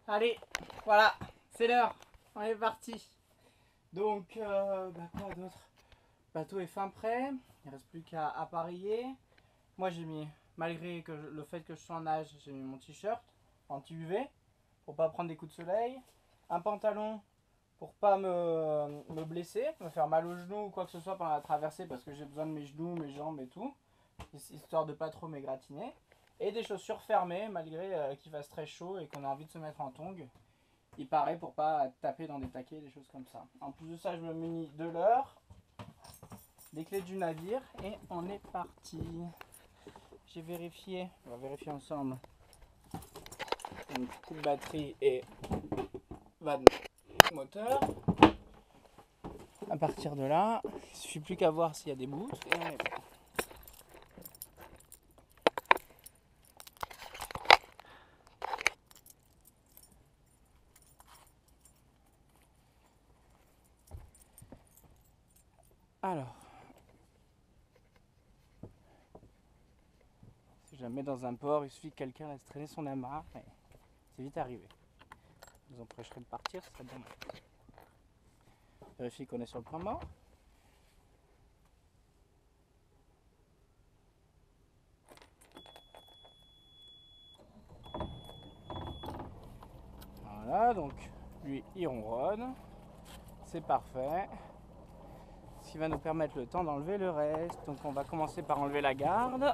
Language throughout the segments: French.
Allez, voilà, c'est l'heure, on est parti. Donc, quoi d'autre? Le bateau est fin prêt, il ne reste plus qu'à appareiller. Moi j'ai mis, malgré que le fait que je sois en nage, j'ai mis mon t-shirt anti-UV pour pas prendre des coups de soleil, un pantalon pour pas me blesser, me faire mal aux genoux ou quoi que ce soit pendant la traversée parce que j'ai besoin de mes genoux, mes jambes et tout, histoire de pas trop m'égratigner. Et des chaussures fermées malgré qu'il fasse très chaud et qu'on a envie de se mettre en tongs. Il paraît pour pas taper dans des taquets, des choses comme ça. En plus de ça, je me munis de l'heure, des clés du navire et on est parti. J'ai vérifié, on va vérifier ensemble. Donc, coupe batterie et van moteur. À partir de là, il suffit plus qu'à voir s'il y a des bouts et on est prêt. Alors, si jamais dans un port, il suffit que quelqu'un laisse traîner son amarre et c'est vite arrivé. Nous empêcherait de partir, ce serait dommage. Vérifie qu'on est sur le point mort. Voilà, donc lui il ronronne, c'est parfait. Ce qui va nous permettre le temps d'enlever le reste. Donc on va commencer par enlever la garde.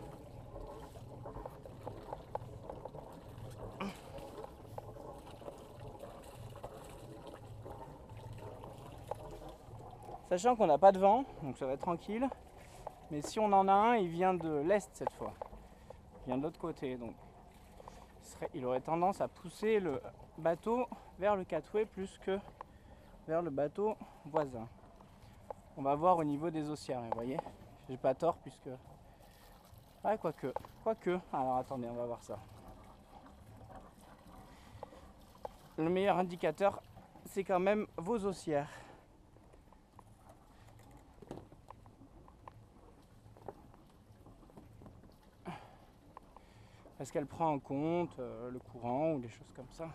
Sachant qu'on n'a pas de vent, donc ça va être tranquille. Mais si on en a un, il vient de l'est cette fois. Il vient de l'autre côté. Donc il aurait tendance à pousser le bateau vers le catway plus que vers le bateau voisin. On va voir au niveau des haussières, vous voyez. J'ai pas tort puisque... Ouais, quoique. Alors attendez, on va voir ça. Le meilleur indicateur, c'est quand même vos haussières. Est-ce qu'elle prend en compte le courant ou des choses comme ça?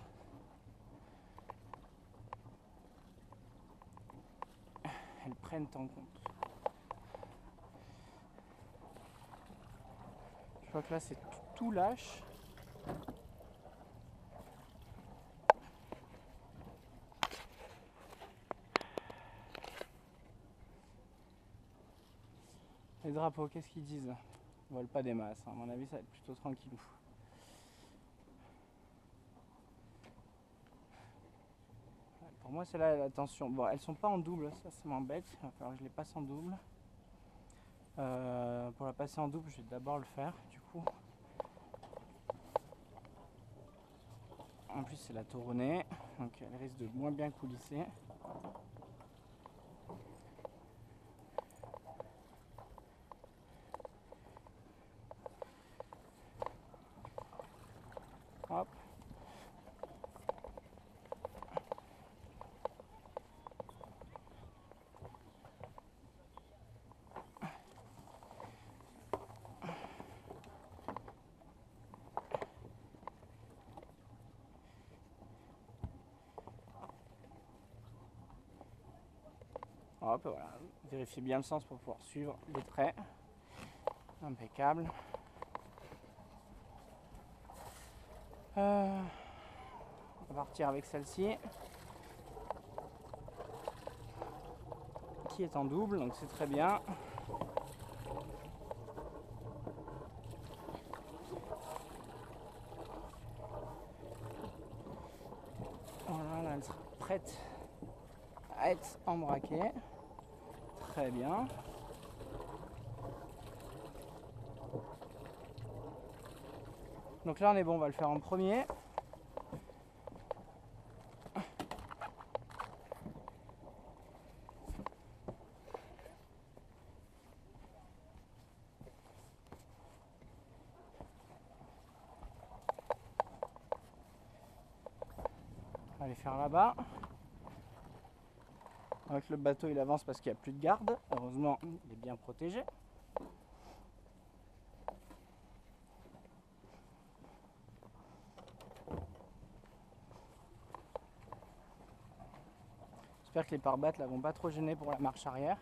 Elles prennent en compte. Je crois que là c'est tout lâche. Les drapeaux, qu'est-ce qu'ils disent? Ils volent pas des masses, hein. À mon avis ça va être plutôt tranquillou. Pour moi c'est là attention. Bon, elles sont pas en double, ça m'embête. Il va falloir que je les passe en double. Pour la passer en double, je vais d'abord le faire du coup. En plus c'est la tauronnée, donc elle risque de moins bien coulisser. Hop. Hop, voilà. Vérifiez bien le sens pour pouvoir suivre les traits. Impeccable. On va partir avec celle-ci. Qui est en double, donc c'est très bien. Voilà, là, elle sera prête à être embraquée. Très bien. Donc là on est bon, on va le faire en premier. On va les faire là-bas. Avec le bateau il avance parce qu'il n'y a plus de garde. Heureusement il est bien protégé. J'espère que les pare-battes là vont pas trop gêner pour la marche arrière.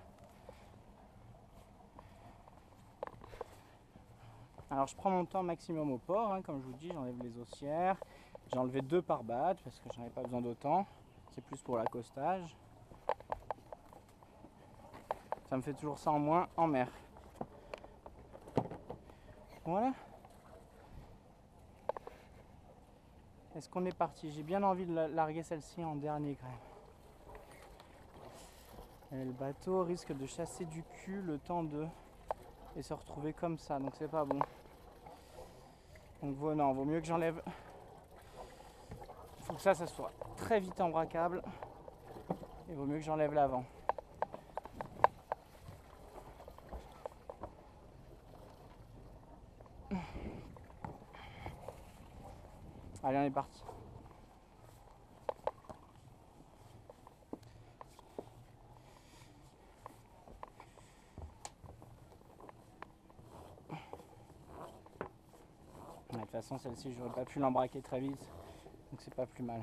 Alors je prends mon temps maximum au port, hein, comme je vous dis, j'enlève les haussières. J'ai enlevé 2 pare-battes parce que j'en avais pas besoin d'autant. C'est plus pour l'accostage. Ça me fait toujours ça en moins en mer. Voilà. Est-ce qu'on est parti? J'ai bien envie de larguer celle-ci en dernier quand même. Et le bateau risque de chasser du cul le temps de... et se retrouver comme ça, donc c'est pas bon. Donc non, vaut mieux que j'enlève. Il faut que ça soit très vite embraquable. Il vaut mieux que j'enlève l'avant. Allez, on est parti. De toute façon, celle-ci, j'aurais pas pu l'embraquer très vite, donc c'est pas plus mal.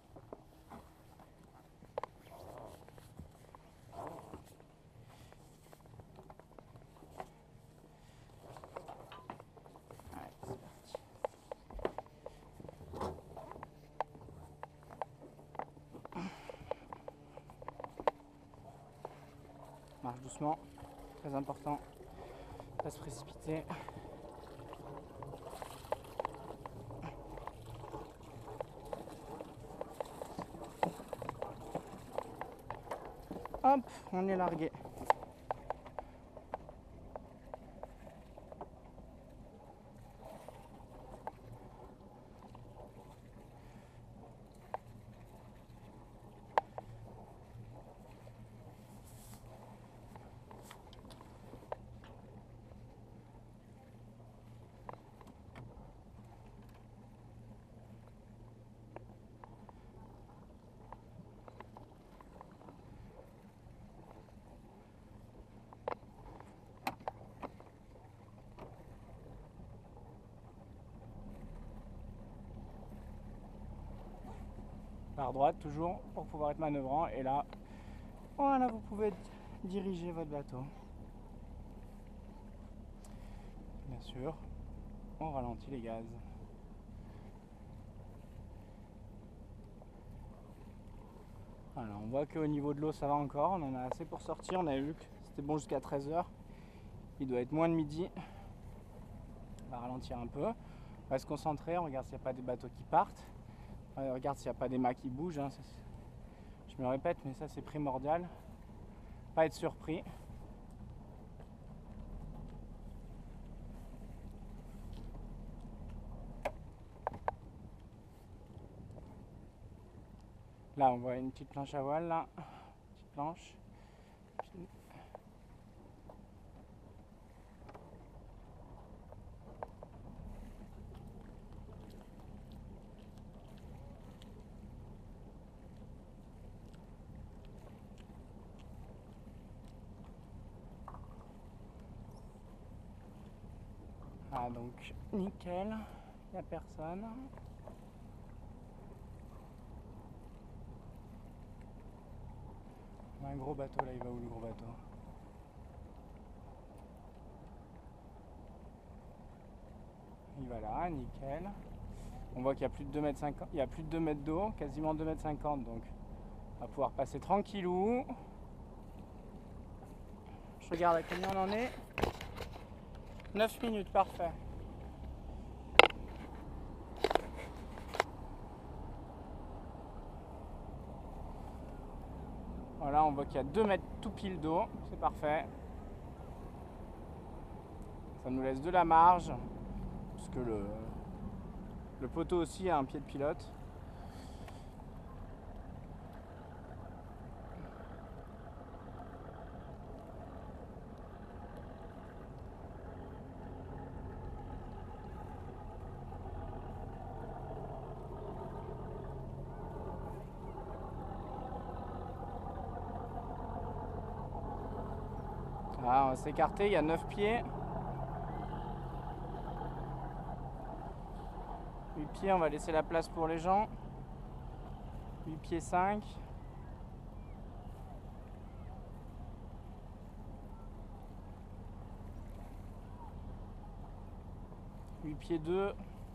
Allez, c'est parti. Marche doucement, très important, pas se précipiter. Hop, on est largué. Par droite toujours pour pouvoir être manœuvrant, et là, voilà, vous pouvez diriger votre bateau. Bien sûr, on ralentit les gaz. Voilà, on voit qu'au niveau de l'eau ça va encore, on en a assez pour sortir. On avait vu que c'était bon jusqu'à 13h. Il doit être moins de midi. On va ralentir un peu. On va se concentrer, on regarde s'il n'y a pas des bateaux qui partent. On regarde s'il n'y a pas des mâts qui bougent. Hein. Je me le répète, mais ça c'est primordial. Pas être surpris. Là on voit une petite planche à voile, là. Petite planche. Ah donc nickel, il n'y a personne. Un gros bateau là, il va où le gros bateau? Il va là, nickel. On voit qu'il y a plus de 2,50 m, il y a plus de 2 mètres d'eau, quasiment 2,50 m, donc on va pouvoir passer tranquillou. Je regarde à combien on en est. 9 minutes, parfait. Voilà, on voit qu'il y a 2 mètres tout pile d'eau, c'est parfait. Ça nous laisse de la marge, parce que le poteau aussi a un pied de pilote. Ah, on va s'écarter, il y a 9 pieds. 8 pieds, on va laisser la place pour les gens. 8 pieds 5. 8 pieds 2.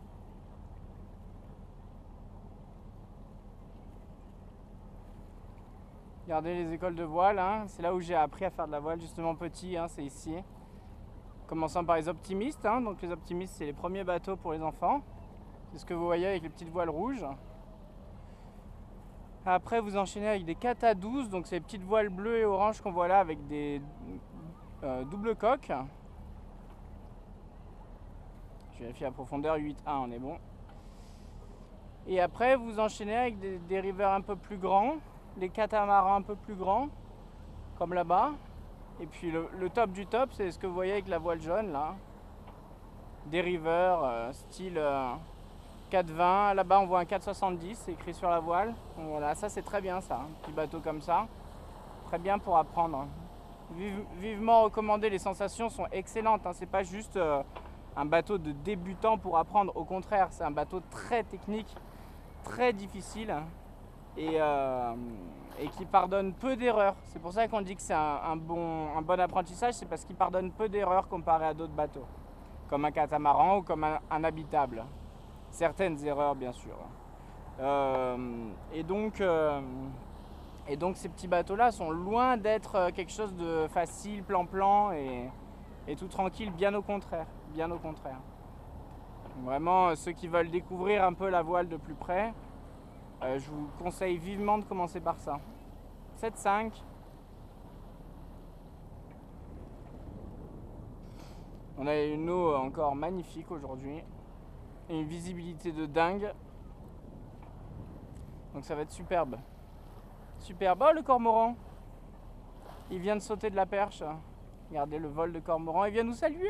Regardez les écoles de voile, hein. C'est là où j'ai appris à faire de la voile justement petit, hein, c'est ici. Commençant par les optimistes, hein. Donc les optimistes c'est les premiers bateaux pour les enfants. C'est ce que vous voyez avec les petites voiles rouges. Après vous enchaînez avec des kata 12, donc c'est les petites voiles bleues et oranges qu'on voit là avec des doubles coques. Je vérifie la profondeur, 8,1 on est bon. Et après vous enchaînez avec des dériveurs un peu plus grands, les catamarans un peu plus grands, comme là-bas. Et puis le top du top, c'est ce que vous voyez avec la voile jaune là. Dériveur style 4,20. Là-bas on voit un 4,70, c'est écrit sur la voile. Donc voilà, ça c'est très bien ça, un petit bateau comme ça. Très bien pour apprendre. Vivement recommandé, les sensations sont excellentes, hein. C'est pas juste un bateau de débutant pour apprendre, au contraire, c'est un bateau très technique, très difficile et qui pardonne peu d'erreurs. C'est pour ça qu'on dit que c'est un bon apprentissage, c'est parce qu'il pardonne peu d'erreurs comparé à d'autres bateaux, comme un catamaran ou comme un habitable. Certaines erreurs bien sûr. Et donc ces petits bateaux-là sont loin d'être quelque chose de facile, plan-plan et tout tranquille, bien au contraire. Bien au contraire. Vraiment, ceux qui veulent découvrir un peu la voile de plus près, je vous conseille vivement de commencer par ça. 7,5. On a une eau encore magnifique aujourd'hui. Et une visibilité de dingue. Donc ça va être superbe. Superbe. Oh, le cormoran! Il vient de sauter de la perche. Regardez le vol de cormoran. Il vient nous saluer!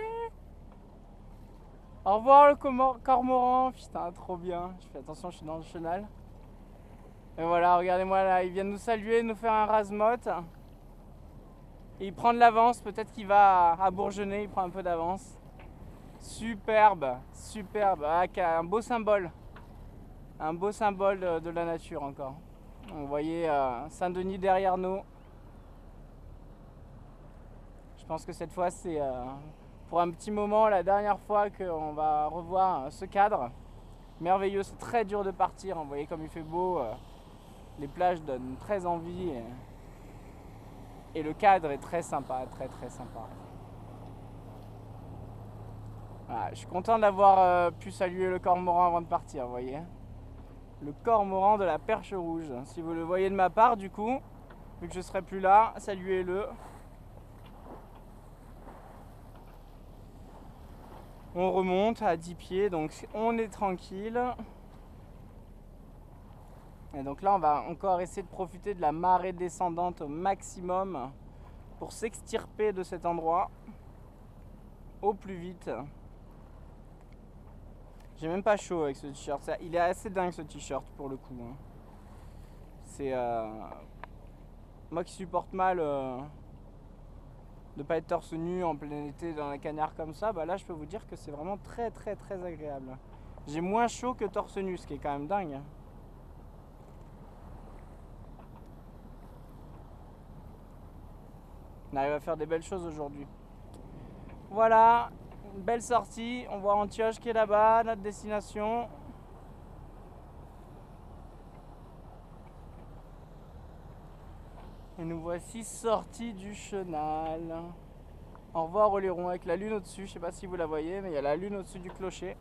Au revoir le cormoran. Putain, trop bien. Je fais attention, je suis dans le chenal. Et voilà, regardez-moi là. Il vient nous saluer, nous faire un rasemote. Et il prend de l'avance. Peut-être qu'il va à Bourgenay. Il prend un peu d'avance. Superbe. Superbe. Ah, un beau symbole. Un beau symbole de la nature encore. Vous voyez Saint-Denis derrière nous. Je pense que cette fois c'est pour un petit moment la dernière fois qu'on va revoir ce cadre. Merveilleux, c'est très dur de partir. Vous voyez comme il fait beau. Les plages donnent très envie. Et le cadre est très sympa, très très sympa. Voilà, je suis content d'avoir pu saluer le cormoran avant de partir, vous voyez. Le cormoran de la Perche Rouge. Si vous le voyez de ma part, du coup, vu que je serai plus là, saluez-le. On remonte à 10 pieds, donc on est tranquille. Et donc là, on va encore essayer de profiter de la marée descendante au maximum pour s'extirper de cet endroit au plus vite. J'ai même pas chaud avec ce t-shirt. Il est assez dingue ce t-shirt pour le coup. Hein. C'est moi qui supporte mal de pas être torse nu en plein été dans un cagnard comme ça. Bah là, je peux vous dire que c'est vraiment très très très agréable. J'ai moins chaud que torse nu, ce qui est quand même dingue. On arrive à faire des belles choses aujourd'hui. Voilà, une belle sortie. On voit Antioche qui est là-bas, notre destination. Et nous voici sortis du chenal. Au revoir Oléron avec la lune au-dessus. Je sais pas si vous la voyez, mais il y a la lune au-dessus du clocher.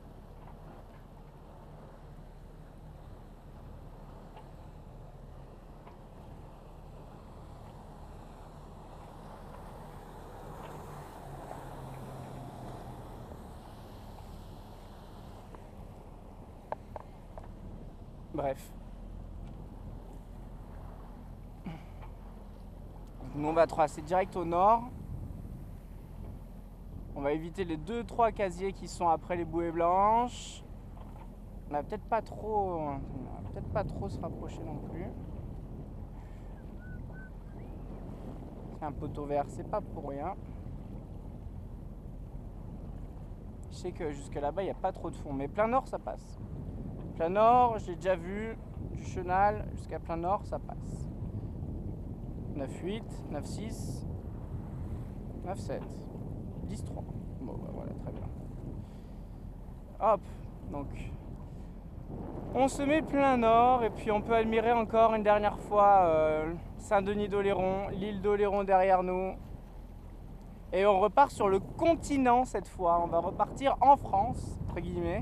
Bref. Nous on va tracer direct au nord. On va éviter les 2-3 casiers qui sont après les bouées blanches. On va peut-être pas trop se rapprocher non plus. C'est un poteau vert, c'est pas pour rien. Je sais que jusque là-bas il n'y a pas trop de fond, mais plein nord ça passe. Plein nord, j'ai déjà vu du chenal jusqu'à plein nord, ça passe. 9,8, 9,6, 9,7, 10,3. Bon, bah voilà, très bien. hop, donc on se met plein nord et puis on peut admirer encore une dernière fois Saint-Denis-d'Oléron, l'île d'Oléron derrière nous. Et on repart sur le continent cette fois, on va repartir en France, entre guillemets,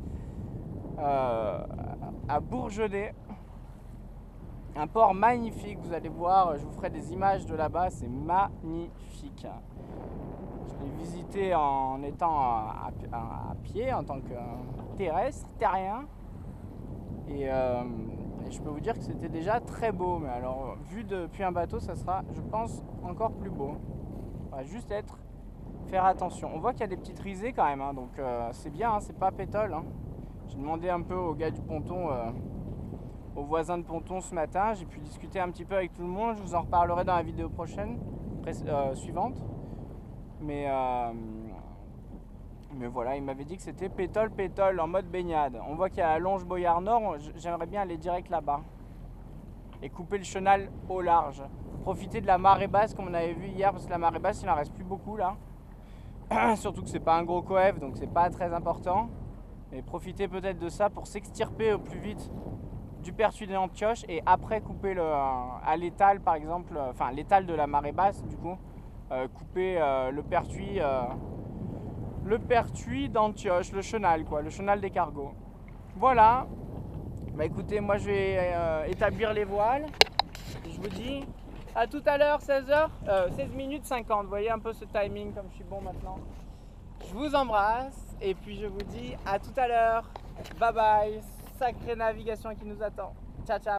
à Bourgenais. Un port magnifique, vous allez voir, je vous ferai des images de là-bas, c'est magnifique. Je l'ai visité en étant à pied, en tant que terrestre, terrien. Et je peux vous dire que c'était déjà très beau, mais alors vu depuis un bateau, ça sera, je pense, encore plus beau. On va juste faire attention. On voit qu'il y a des petites risées quand même, hein, donc c'est bien, hein, c'est pas pétole. Hein. J'ai demandé un peu au gars du ponton, aux voisins de ponton ce matin, j'ai pu discuter un petit peu avec tout le monde, je vous en reparlerai dans la vidéo prochaine, suivante. Mais voilà, il m'avait dit que c'était pétole en mode baignade. On voit qu'il y a la longe Boyard Nord, j'aimerais bien aller direct là-bas. Et couper le chenal au large. Profiter de la marée basse comme on avait vu hier, parce que la marée basse il n'en reste plus beaucoup là. Surtout que c'est pas un gros coef, donc c'est pas très important. Mais profiter peut-être de ça pour s'extirper au plus vite du pertuis des Antioches et après couper à l'étal par exemple, enfin l'étal de la marée basse du coup, couper le pertuis d'Antioche, le chenal quoi, le chenal des cargos. Voilà, bah écoutez, moi je vais établir les voiles. Je vous dis à tout à l'heure, 16 minutes 50, vous voyez un peu ce timing comme je suis bon maintenant. Je vous embrasse et puis je vous dis à tout à l'heure, bye bye, sacrée navigation qui nous attend. Ciao ciao.